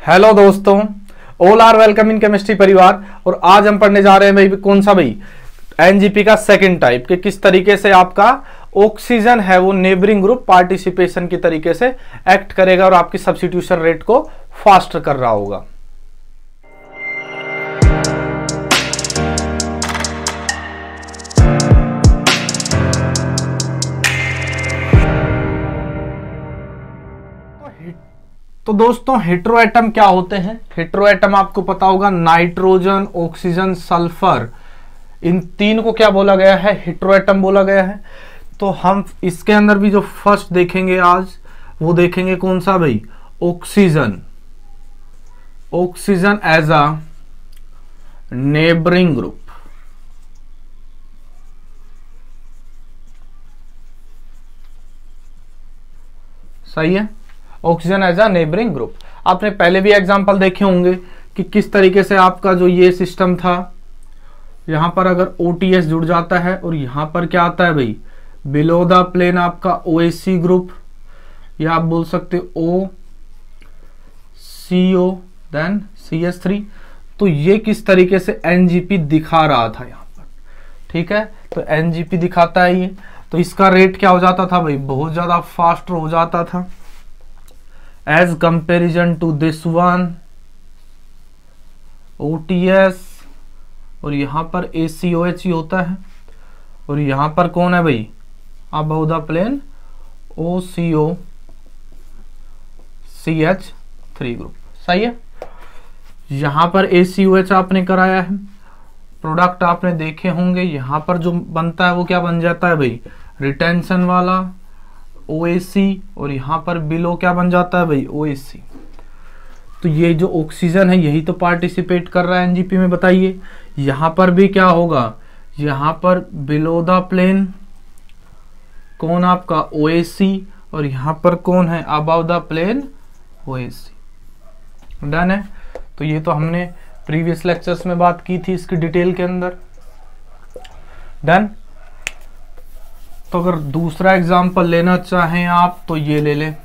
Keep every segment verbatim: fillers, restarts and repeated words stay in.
Hello दोस्तों, all are welcome in chemistry परिवार। और आज हम पढ़ने जा रहे हैं भाई कौन सा भाई एनजीपी का सेकंड टाइप के किस तरीके से आपका ऑक्सीजन है वो नेबरिंग ग्रुप पार्टिसिपेशन की तरीके से एक्ट करेगा और आपकी सब्स्टिट्यूशन रेट को फास्ट कर रहा होगा। तो दोस्तों हेटेरो एटम क्या होते हैं? हेटेरो एटम आपको पता होगा, नाइट्रोजन, ऑक्सीजन, सल्फर, इन तीन को क्या बोला गया है? हेटेरो एटम बोला गया है। तो हम इसके अंदर भी जो फर्स्ट देखेंगे आज वो देखेंगे कौन सा भाई? Oxygen. Oxygen as a neighbouring group. सही है, oxygen as a neighbouring group. आपने पहले भी एग्जांपल देखे होंगे कि किस तरीके से आपका जो ये सिस्टम था, यहां पर अगर O T S जुड़ जाता है और यहां पर क्या आता है भाई? बिलो द प्लेन आपका O H C ग्रुप, या आप बोल सकते हो O C O then C H three. तो ये किस तरीके से N G P दिखा रहा था यहां पर, ठीक है। तो N G P दिखाता है ये, तो इसका रेट क्या हो जाता था भाई? बहुत ज्यादा फास्ट हो जाता था as comparison to this one O T S, और यहां पर A C O H ही होता है, और यहां पर कौन है भाई? Above the plane O C O C H three group. सही है, यहां पर A C O H आपने कराया है, प्रोडक्ट आपने देखे होंगे। यहां पर जो बनता है वो क्या बन जाता है भाई? रिटेंशन वाला O A C, और यहां पर बिलो क्या बन जाता है भाई? O H C। तो ये जो ऑक्सीजन है यही तो पार्टिसिपेट कर रहा है एनजीपी में, बताइए। यहां पर भी क्या होगा? यहां पर बिलो द प्लेन कौन आपका? O A C, और यहां पर कौन है? Above the plane O H C। Done है। तो ये तो हमने प्रीवियस लेक्चर्स में बात की थी इसकी डिटेल के अंदर। डन। तो अगर दूसरा एग्जांपल लेना चाहें आप तो ये ले लें।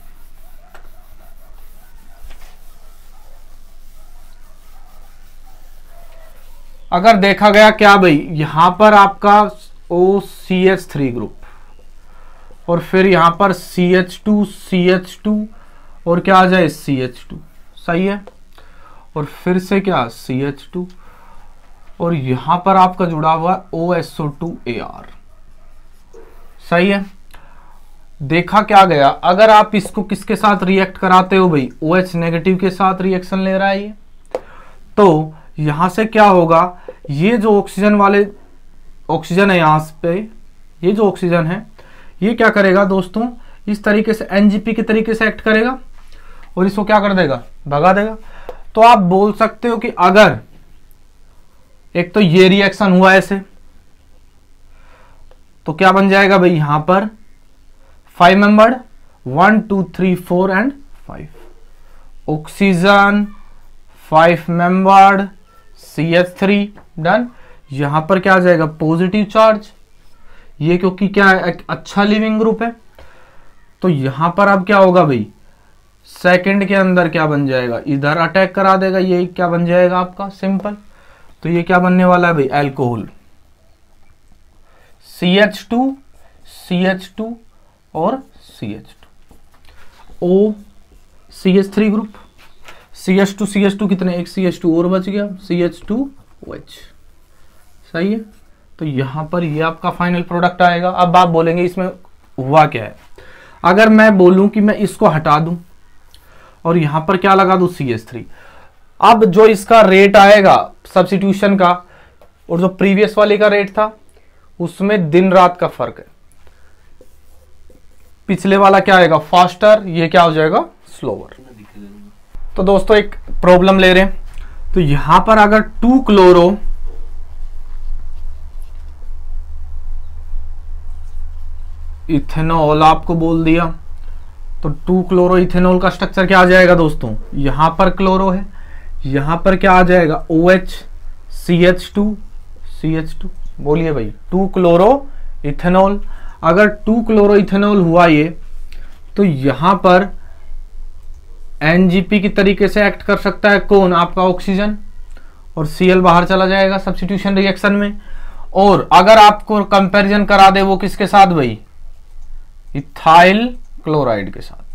अगर देखा गया क्या भाई, यहां पर आपका O C H three group और फिर यहां पर C H two C H two और क्या आ जाए? C H two. सही है, और फिर से क्या? C H टू, और यहां पर आपका जुड़ा हुआ O S O two A R। सही है। देखा क्या गया, अगर आप इसको किसके साथ रिएक्ट कराते हो भाई? OH नेगेटिव के साथ रिएक्शन ले रहा है ये, तो यहां से क्या होगा? ये जो ऑक्सीजन वाले ऑक्सीजन है यहां पे, ये जो ऑक्सीजन है ये क्या करेगा दोस्तों? इस तरीके से एनजीपी के तरीके से एक्ट करेगा और इसको क्या कर देगा? भगा देगा। तो आप बोल सकते हो कि अगर एक तो ये रिएक्शन हुआ ऐसे, तो क्या बन जाएगा भाई? यहां पर five membered one two three four and five oxygen, five membered C H three. Done. यहां पर क्या आ जाएगा? पॉजिटिव चार्ज, ये क्योंकि क्या है? एक अच्छा लिविंग ग्रुप है। तो यहां पर अब क्या होगा भाई? सेकंड के अंदर क्या बन जाएगा? इधर अटैक करा देगा, ये क्या बन जाएगा आपका? सिंपल। तो ये क्या बनने वाला है भाई? Alcohol. C H two C H two और C H two O C H three group. C H two C H two कितने? एक C H टू और बच गया, C H two O H। सही है। तो यहां पर ये आपका फाइनल प्रोडक्ट आएगा। अब आप बोलेंगे इसमें हुआ क्या है? अगर मैं बोलूं कि मैं इसको हटा दूं और यहां पर क्या लगा दूं? C H three. अब जो इसका रेट आएगा सब्स्टिट्यूशन का और जो प्रीवियस वाले का रेट था उसमें दिन रात का फर्क है। पिछले वाला क्या आएगा? फास्टर, ये क्या हो जाएगा? स्लोवर। तो दोस्तों एक प्रॉब्लम ले रहे हैं। तो यहां पर अगर टू क्लोरो इथेनॉल आपको बोल दिया, तो टू क्लोरो इथेनॉल का स्ट्रक्चर क्या आ जाएगा दोस्तों? यहां पर क्लोरो है, यहां पर क्या आ जाएगा? OH C H two C H two. बोलिए भाई, टू क्लोरो इथेनॉल। अगर टू क्लोरो इथेनॉल हुआ ये, तो यहां पर एनजीपी की तरीके से एक्ट कर सकता है कौन, आपका ऑक्सीजन, और Cl बाहर चला जाएगा सब्स्टिट्यूशन रिएक्शन में। और अगर आपको कंपैरिजन करा दे वो किसके साथ भाई, इथाइल क्लोराइड के साथ।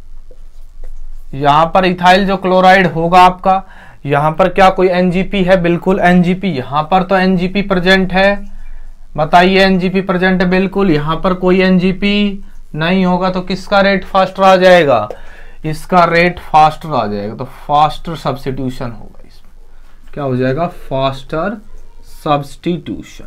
यहां पर इथाइल जो क्लोराइड होगा आपका, यहां पर क्या कोई एनजीपी है, बिल्कुल एनजीपी, यहां पर तो एनजीपी प्रेजेंट है, बताइए एनजीपी प्रेजेंट है बिल्कुल, यहां पर कोई एनजीपी नहीं होगा तो किसका रेट फास्टर आ जाएगा, इसका रेट फास्टर आ जाएगा। तो फास्टर सब्स्टिट्यूशन होगा, इसमें क्या हो जाएगा, फास्टर सब्स्टिट्यूशन।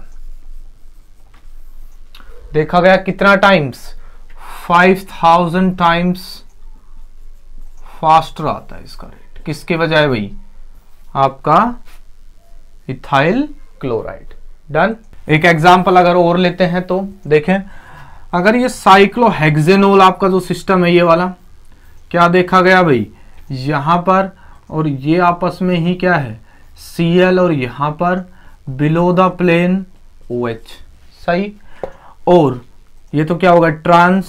देखा गया कितना times, five thousand times faster आता है इसका रेट, किसके बजाय भाई, आपका इथाइल क्लोराइड। डन। एक एग्जांपल अगर और लेते हैं तो देखें, अगर ये साइक्लोहेक्सेनोल आपका जो सिस्टम है ये वाला, क्या देखा गया भाई, यहां पर और ये आपस में ही क्या है, Cl, और यहां पर बिलो द प्लेन OH, सही। और ये तो क्या होगा, ट्रांस,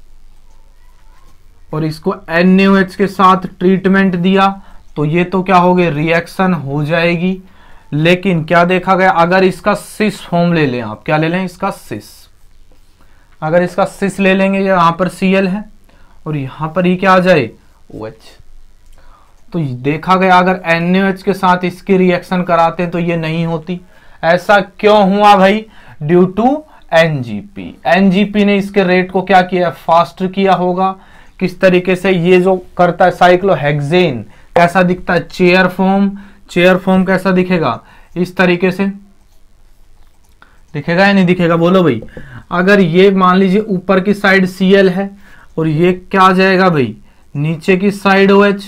और इसको एन ए ओ एच के साथ ट्रीटमेंट दिया तो ये तो क्या हो गया, रिएक्शन हो जाएगी। लेकिन क्या देखा गया, अगर इसका सिस फॉर्म ले लें आप, क्या ले लें, इसका सिस, अगर इसका सिस ले लेंगे, यहां पर Cl है और यहां पर ही क्या आ जाए, OH, तो देखा गया अगर एन ए ओ एच के साथ इसकी रिएक्शन कराते तो ये नहीं होती। ऐसा क्यों हुआ भाई, ड्यू टू एनजीपी। एनजीपी ने इसके रेट को क्या किया, फास्ट किया होगा। किस तरीके से, ये जो करता है साइक्लोहेक्सेन कैसा दिखता है, चेयर फॉर्म, चेयर फॉर्म कैसा दिखेगा, इस तरीके से दिखेगा या नहीं दिखेगा, बोलो भाई। अगर ये मान लीजिए ऊपर की साइड Cl है और ये क्या आ जाएगा भाई, नीचे की साइड OH,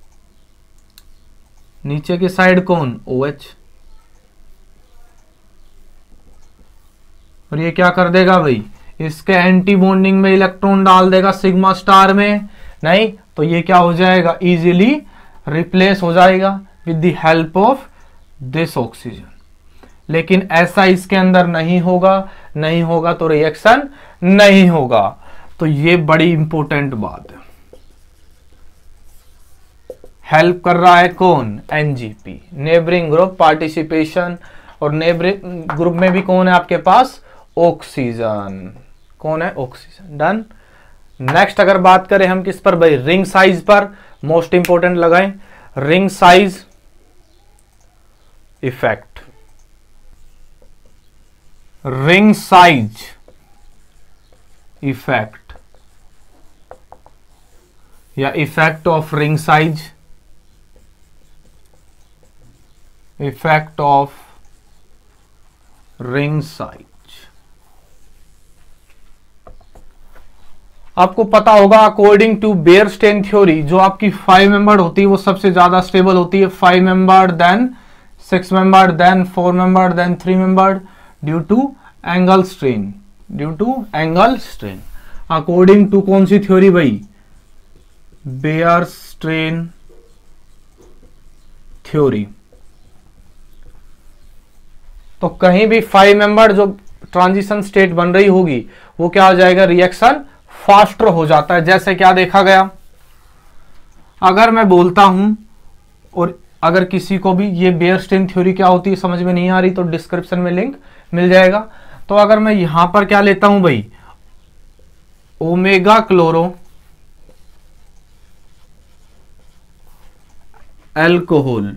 नीचे की साइड कौन, OH, और ये क्या कर देगा भाई, इसके एंटी बॉन्डिंग में इलेक्ट्रॉन डाल देगा सिग्मा स्टार में, नहीं तो ये क्या हो जाएगा, इजीली रिप्लेस हो जाएगा with the help of this oxygen. लेकिन ऐसा इसके अंदर नहीं होगा, नहीं होगा तो रिएक्शन नहीं होगा। तो ये बड़ी इंपॉर्टेंट बात है। हेल्प कर रहा है कौन, एनजीपी, नेबरिंग ग्रुप पार्टिसिपेशन, और नेबरिंग ग्रुप में भी कौन है आपके पास, ऑक्सीजन, कौन है, ऑक्सीजन। डन। नेक्स्ट अगर बात करें हम किस पर भाई, रिंग साइज पर, मोस्ट इंपोर्टेंट लगाएं, ring size effect, ring size effect या effect of ring size, effect of ring size. आपको पता होगा अकॉर्डिंग टू बेयरस्टेन थ्योरी, जो आपकी फाइव मेंबर्ड होती है वो सबसे ज्यादा स्टेबल होती है, five membered, then six membered, then four membered, then three membered, due to angle strain, due to angle strain. According to कौन सी थ्योरी भाई, बेयरस्टेन थ्योरी। तो कहीं भी फाइव मेंबर जो ट्रांजिशन स्टेट बन रही होगी वो क्या हो जाएगा, रिएक्शन फास्टर हो जाता है। जैसे क्या देखा गया, अगर मैं बोलता हूं और अगर किसी को भी ये बेयरस्टेन थ्योरी क्या होती है समझ में नहीं आ रही तो डिस्क्रिप्शन में लिंक मिल जाएगा। तो अगर मैं यहां पर क्या लेता हूं भाई, ओमेगा क्लोरो एल्कोहल,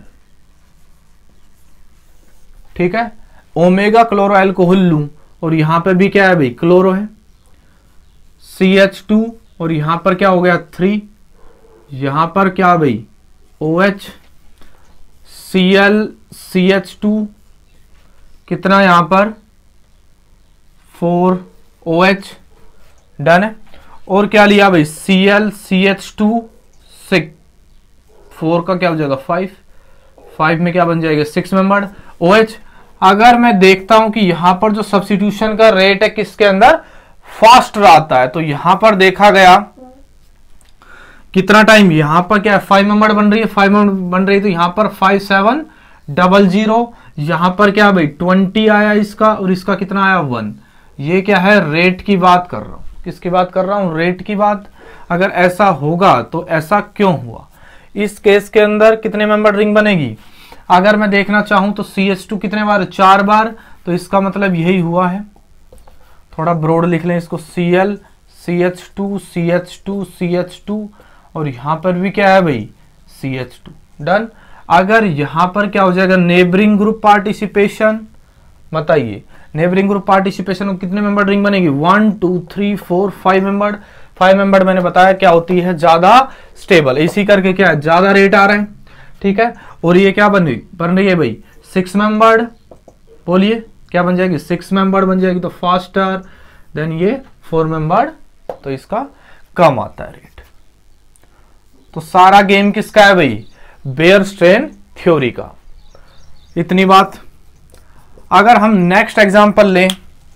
ठीक है, ओमेगा क्लोरो एल्कोहल लूं और यहां पर भी क्या है भाई, क्लोरो है, सी एच टू, और यहां पर क्या हो गया थ्री, यहां पर क्या भाई OH, Cl, C H two, कितना यहां पर फोर OH, डन है। और क्या लिया भाई, Cl, C H two, six, four का क्या हो जाएगा फाइव, फाइव में क्या बन जाएगा सिक्स मेंबर्ड OH। अगर मैं देखता हूं कि यहां पर जो सब्स्टिट्यूशन का रेट है किसके अंदर, फास्ट आता है, तो यहां पर देखा गया कितना टाइम, यहां पर क्या है फाइव मेंबर बन रही है, फाइव मेंबर बन रही है, तो यहां पर फाइव सेवन डबल जीरो, यहां पर क्या भाई ट्वेंटी आया इसका, और इसका कितना आया वन। ये क्या है, रेट की बात कर रहा हूं, किसकी बात कर रहा हूं, रेट की बात। अगर ऐसा होगा तो ऐसा क्यों हुआ? इस केस के अंदर कितने मेंबर रिंग बनेगी? अगर मैं देखना चाहूं तो सी एच टू कितने बार? चार बार। तो इसका मतलब यही हुआ है, थोड़ा ब्रॉड लिख लें इसको, C L, C H two, C H two, C H two, और यहां पर भी क्या है भाई? C H two. डन। अगर यहां पर क्या हो जाएगा? Neighbouring group participation. बताइए, नेबरिंग ग्रुप पार्टिसिपेशन में कितने मेंबर रिंग बनेगी? One two three four five member. Five member मैंने बताया क्या होती है? ज्यादा स्टेबल। इसी करके क्या है? ज्यादा रेट आ रहा है, ठीक है। और ये क्या बन रही बन रही है भाई? Six membered. बोलिए क्या बन जाएगी? सिक्स मेंबर्ड बन जाएगी, तो फास्टर। देन ये फोर मेंबर्ड, तो इसका कम आता है रेट। तो सारा गेम किसका है भाई? बेयर स्ट्रेन थ्योरी का। इतनी बात। अगर हम नेक्स्ट एग्जांपल लें,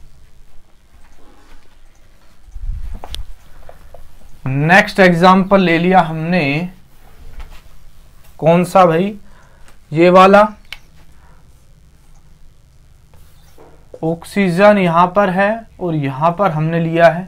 नेक्स्ट एग्जांपल ले लिया हमने, कौन सा भाई? ये वाला। ऑक्सीजन यहां पर है और यहां पर हमने लिया है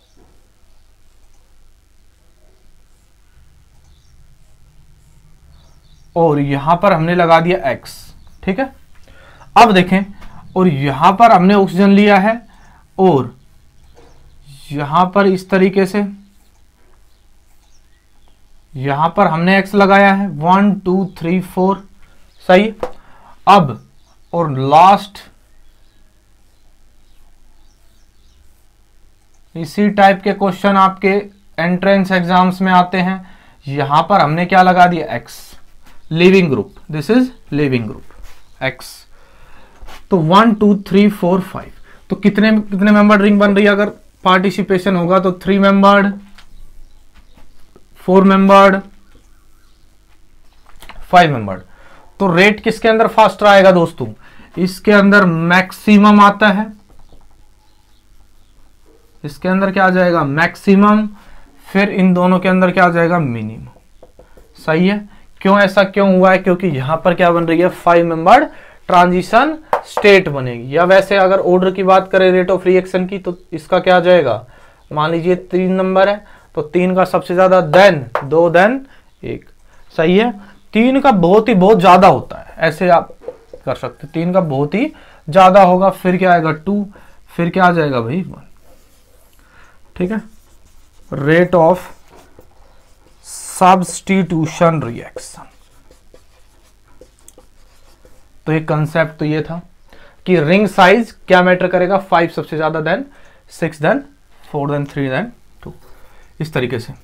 और यहां पर हमने लगा दिया X, ठीक है। अब देखें, और यहां पर हमने ऑक्सीजन लिया है और यहां पर इस तरीके से यहां पर हमने X लगाया है, वन टू थ्री फोर, सही। अब और लास्ट इसी टाइप के क्वेश्चन आपके एंट्रेंस एग्जाम्स में आते हैं। यहां पर हमने क्या लगा दिया? X, leaving group. This is leaving group X। तो one two three four five, तो कितने कितने मेंबर रिंग बन रही है? अगर पार्टिसिपेशन होगा तो three membered, four membered, five membered. तो रेट किसके अंदर फास्टर आएगा दोस्तों? इसके अंदर मैक्सिमम आता है। इसके अंदर क्या आ जाएगा? मैक्सिमम। फिर इन दोनों के अंदर क्या आ जाएगा? मिनिमम। सही है। क्यों ऐसा क्यों हुआ है? क्योंकि यहां पर क्या बन रही है? फाइव मेंबर्ड ट्रांजिशन स्टेट बनेगी। या वैसे अगर ऑर्डर की बात करें रेट ऑफ रिएक्शन की, तो इसका क्या आ जाएगा? मान लीजिए तीन नंबर है, तो तीन का सबसे ज्यादा, देन दो, देन एक। सही है। तीन का बहुत ही बहुत ज्यादा होता है, ऐसे आप कर सकते। तीन का बहुत ही ज्यादा होगा, फिर क्या आएगा? टू, फिर क्या आ जाएगा भाई? वन। ठीक है। Rate of substitution reaction. तो एक कंसेप्ट तो ये था कि रिंग साइज क्या मैटर करेगा? फाइव सबसे ज्यादा, then six, then four, then three, then two. इस तरीके से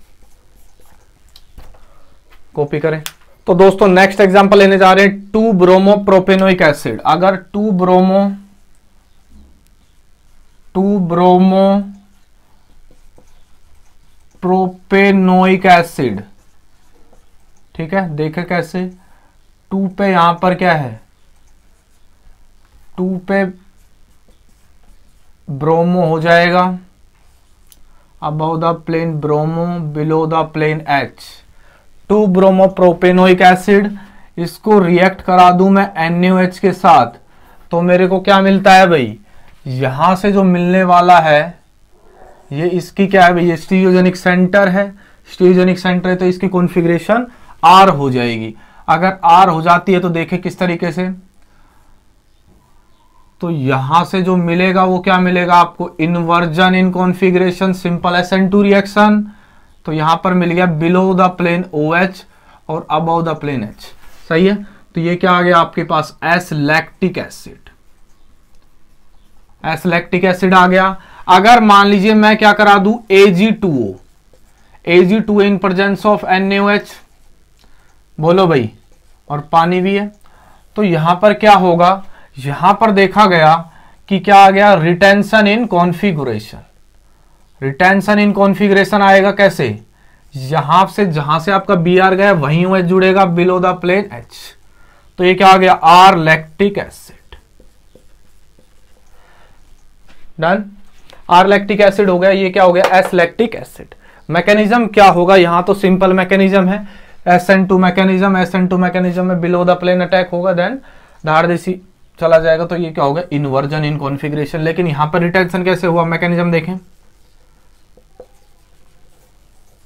कॉपी करें। तो दोस्तों नेक्स्ट एग्जांपल लेने जा रहे हैं, टू ब्रोमो प्रोपेनोइक एसिड। अगर two bromo two bromo propanoic acid, ठीक है। देखें कैसे? टू पे यहां पर क्या है? टू पे ब्रोमो हो जाएगा, above the plane bromo, below the plane H. Two bromo propanoic acid, इसको रिएक्ट करा दूं मैं एन ए ओ एच के साथ, तो मेरे को क्या मिलता है भाई? यहां से जो मिलने वाला है ये इसकी क्या है भाई? ये स्टीरियोजेनिक सेंटर है। स्टीरियोजेनिक सेंटर है तो इसकी कॉन्फ़िगरेशन आर हो जाएगी। अगर आर हो जाती है तो देखें किस तरीके से, तो यहां से जो मिलेगा वो क्या मिलेगा आपको? Inversion in configuration, simple S N two reaction. तो यहां पर मिल गया below the plane O H और अबव द प्लेन एच। सही है। तो ये क्या आ गया आपके पास? S lactic acid. S lactic acid आ गया। अगर मान लीजिए मैं क्या करा दूं? A G two O, A G two O in presence of N A O H, बोलो भाई, और पानी भी है, तो यहां पर क्या होगा? यहां पर देखा गया कि क्या आ गया? Retention in configuration. Retention in configuration आएगा कैसे? यहां से जहां से आपका बी आर गया वहीं ओ एच जुड़ेगा बिलो द प्लेन एच। तो ये क्या आ गया? R lactic acid. Done. R lactic acid हो गया। ये क्या हो गया? S lactic acid. मैकेनिज्म क्या होगा? यहां तो सिंपल मैकेनिज्म है, S N two mechanism. S N two mechanism में बिलो द प्लेन अटैक होगा, देन धार देसी चला जाएगा। तो ये क्या होगा? Inversion in configuration. लेकिन यहां पर रिटेंशन कैसे हुआ? मैकेनिज्म देखें।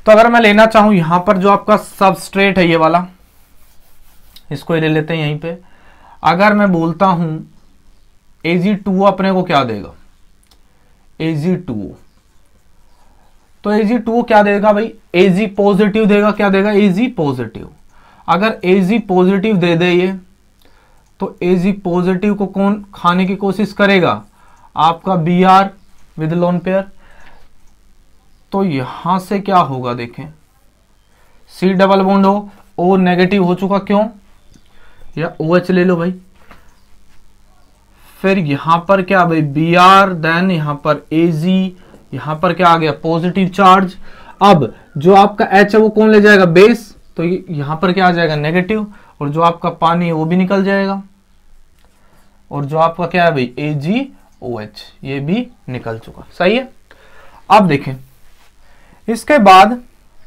तो अगर मैं लेना चाहूं यहां पर जो आपका सबस्ट्रेट है ये वाला, इसको ले लेते हैं यहीं पे। अगर मैं बोलता हूं ए जी टू ओ अपने को क्या देगा, ए जी टू ओ, तो ए जी टू ओ क्या देगा भाई, ए जी पॉजिटिव देगा। क्या देगा, ए जी पॉजिटिव। अगर ए जी पॉजिटिव दे दे ये, तो ए जी पॉजिटिव को कौन खाने की कोशिश करेगा, आपका B R with lone pair. तो यहां से क्या होगा देखें, सी डबल बॉन्ड हो, ओ नेगेटिव हो चुका, क्यों, या ओ एच ले लो भाई। फिर यहां पर क्या भाई, बी आर, देन यहां पर ए जी, यहां पर क्या आ गया, पॉजिटिव चार्ज। अब जो आपका एच है वो कौन ले जाएगा, बेस, तो यहां पर क्या आ जाएगा, नेगेटिव। और जो आपका पानी है वो भी निकल जाएगा। और जो आपका क्या है भाई, ए जी ओ एच, ये भी निकल चुका। सही है। अब देखें इसके बाद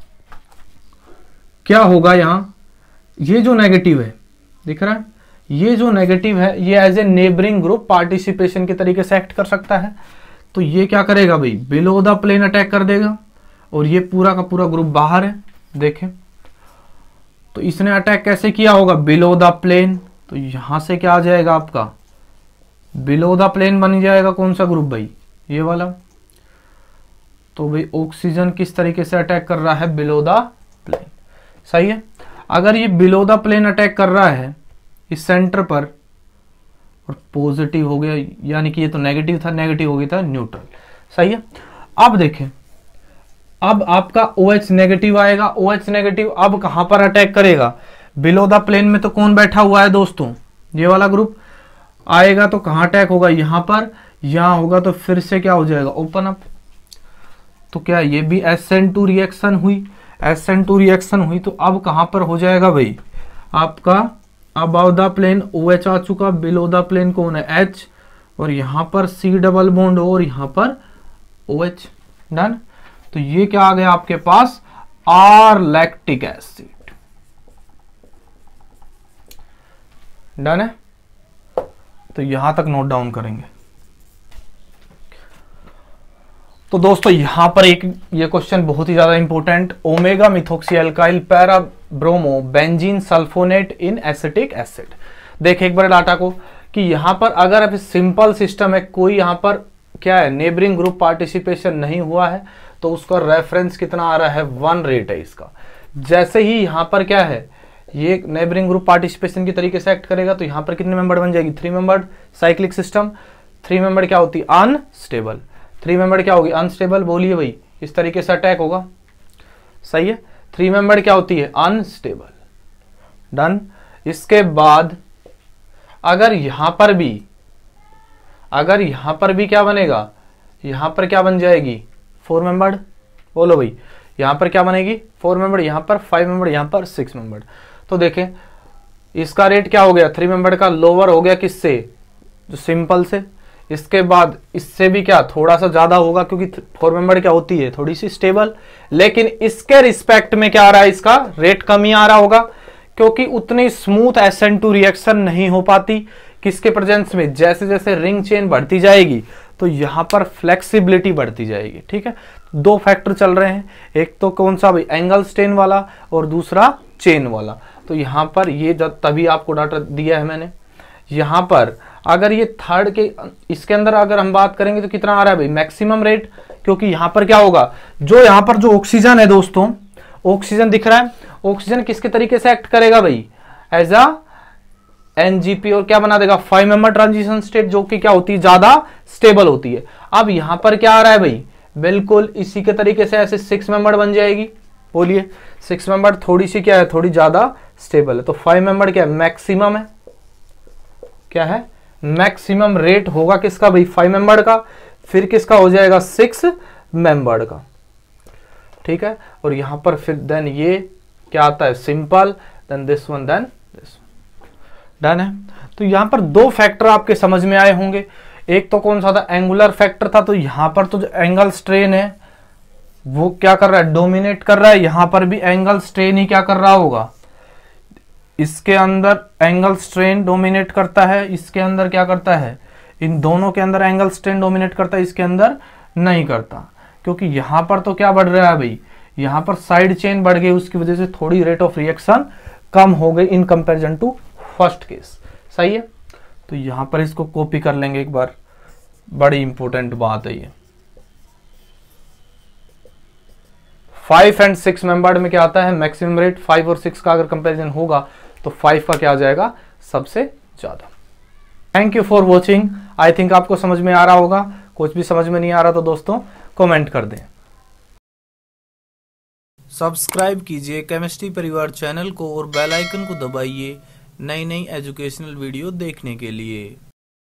क्या होगा, यहां ये जो नेगेटिव है दिख रहा है, ये जो नेगेटिव है ये as a neighbouring group participation के तरीके से एक्ट कर सकता है। तो ये क्या करेगा भाई, बिलो द प्लेन अटैक कर देगा। और ये पूरा का पूरा ग्रुप बाहर है, देखें। तो इसने अटैक कैसे किया होगा, बिलो द प्लेन। तो यहां से क्या आ जाएगा आपका, बिलो द प्लेन बन जाएगा कौन सा ग्रुप भाई, ये वाला। तो भाई ऑक्सीजन किस तरीके से अटैक कर रहा है, बिलो द प्लेन। सही है। अगर ये बिलो द प्लेन अटैक कर रहा है इस सेंटर पर और पॉजिटिव हो गया, यानी कि ये तो नेगेटिव था, नेगेटिव हो गया था न्यूट्रल। सही है। अब देखें, अब आपका OH नेगेटिव आएगा, OH नेगेटिव अब कहां पर अटैक करेगा, बिलो द प्लेन में तो कौन बैठा हुआ है दोस्तों, ये वाला ग्रुप आएगा। तो कहां अटैक होगा, यहां पर, यहां होगा तो फिर से क्या हो जाएगा, ओपन अप। तो क्या ये भी एस एन टू रिएक्शन हुई, एस एन टू रिएक्शन हुई। तो अब कहां पर हो जाएगा भाई, आपका अबव द प्लेन OH आ चुका, बिलो द प्लेन कौन है, H, और यहां पर C डबल बॉन्ड और यहां पर OH। डन। तो ये क्या आ गया आपके पास, आर लैक्टिक एसिड। डन है। तो यहां तक नोट डाउन करेंगे। तो दोस्तों यहां पर एक ये क्वेश्चन बहुत ही ज्यादा important, omega methoxy alkyl para bromo benzene sulfonate in acetic acid. देख एक बार डाटा को कि यहां पर अगर अब सिंपल सिस्टम है, कोई यहां पर क्या है, नेबरिंग ग्रुप पार्टिसिपेशन नहीं हुआ है, तो उसका रेफरेंस कितना आ रहा है, वन रेट है इसका। जैसे ही यहां पर क्या है, ये नेबरिंग ग्रुप पार्टिसिपेशन की तरीके से एक्ट करेगा, तो यहां पर कितने मेंबर बन जाएगी, three membered cyclic system. Three member क्या होती है, अनस्टेबल। थ्री मेंबर क्या होगी, अनस्टेबल। बोलिए भाई, इस तरीके से अटैक होगा। सही है। थ्री मेंबर क्या होती है, अनस्टेबल। डन। इसके बाद अगर यहां पर भी, अगर यहां पर भी क्या बनेगा, यहां पर क्या बन जाएगी, फोर मेंबर्ड। बोलो भाई, यहां पर क्या बनेगी, फोर मेंबर्ड, यहां पर फाइव मेंबर्ड, यहां पर सिक्स मेंबर्ड। तो देखें इसका रेट क्या हो गया, थ्री मेंबर्ड का लोअर हो गया किससे, जो सिंपल से। इसके बाद इससे भी क्या थोड़ा सा ज्यादा होगा, क्योंकि फोर मेंबर क्या होती है, थोड़ी सी स्टेबल। लेकिन इसके रिस्पेक्ट में क्या आ रहा है, इसका रेट कम ही आ रहा होगा, क्योंकि उतनी smooth S N two reaction नहीं हो पाती किसके प्रेजेंस में। जैसे जैसे रिंग चेन बढ़ती जाएगी तो यहां पर फ्लेक्सिबिलिटी बढ़ती जाएगी। ठीक है। दो फैक्टर चल रहे हैं, एक तो कौन सा भाई, एंगल स्ट्रेन वाला, और दूसरा चेन वाला। तो यहां पर ये जब तभी आपको डाटा दिया है मैंने। यहां पर अगर ये थर्ड के इसके अंदर अगर हम बात करेंगे तो कितना आ रहा है भाई, मैक्सिमम रेट। क्योंकि यहां पर क्या होगा, जो यहां पर जो ऑक्सीजन है दोस्तों, ऑक्सीजन दिख रहा है, ऑक्सीजन किसके तरीके से एक्ट करेगा भाई, एज अ एनजीपी, और क्या बना देगा, फाइव मेंबर ट्रांजिशन स्टेट, जो कि क्या होती है, ज्यादा स्टेबल होती है। अब यहां पर क्या आ रहा है भाई, बिल्कुल इसी के तरीके से ऐसे सिक्स मेंबर बन जाएगी। बोलिए, सिक्स मेंबर थोड़ी सी क्या है, थोड़ी ज्यादा स्टेबल है। तो फाइव मेंबर क्या है, मैक्सिमम है, क्या है, मैक्सिमम रेट होगा किसका भाई, फाइव मेंबर का। फिर किसका हो जाएगा, सिक्स मेंबर का। ठीक है। और यहां पर फिर देन ये क्या आता है, simple, then this one, then this. Done है। तो यहां पर दो फैक्टर आपके समझ में आए होंगे। एक तो कौन सा था, एंगुलर फैक्टर था। तो यहां पर तो जो एंगल स्ट्रेन है वो क्या कर रहा है, डोमिनेट कर रहा है। यहां पर भी एंगल स्ट्रेन ही क्या कर रहा होगा, इसके अंदर एंगल स्ट्रेन डोमिनेट करता है, इसके अंदर क्या करता है, इन दोनों के अंदर एंगल स्ट्रेन डोमिनेट करता है, इसके अंदर नहीं करता। क्योंकि यहां पर तो क्या बढ़ रहा है भाई, यहाँ पर साइड चेन बढ़ गई, उसकी वजह से थोड़ी रेट ऑफ रिएक्शन कम हो गई in comparison to first case. सही है, तो यहाँ पर इसको कॉपी कर लेंगे एक बार, बड़ी इंपॉर्टेंट बात है ये। फाइव एंड सिक्स मेंबर्ड में क्या आता है, मैक्सिमम रेट। फाइव और सिक्स का अगर कंपैरिजन होगा तो फाइव का क्या आ जाएगा, सबसे ज्यादा। Thank you for watching. I think आपको समझ में आ रहा होगा। कुछ भी समझ में नहीं आ रहा तो दोस्तों कमेंट कर दें। सब्सक्राइब कीजिए केमिस्ट्री परिवार चैनल को और बेल आइकन को दबाइए नई नई एजुकेशनल वीडियो देखने के लिए।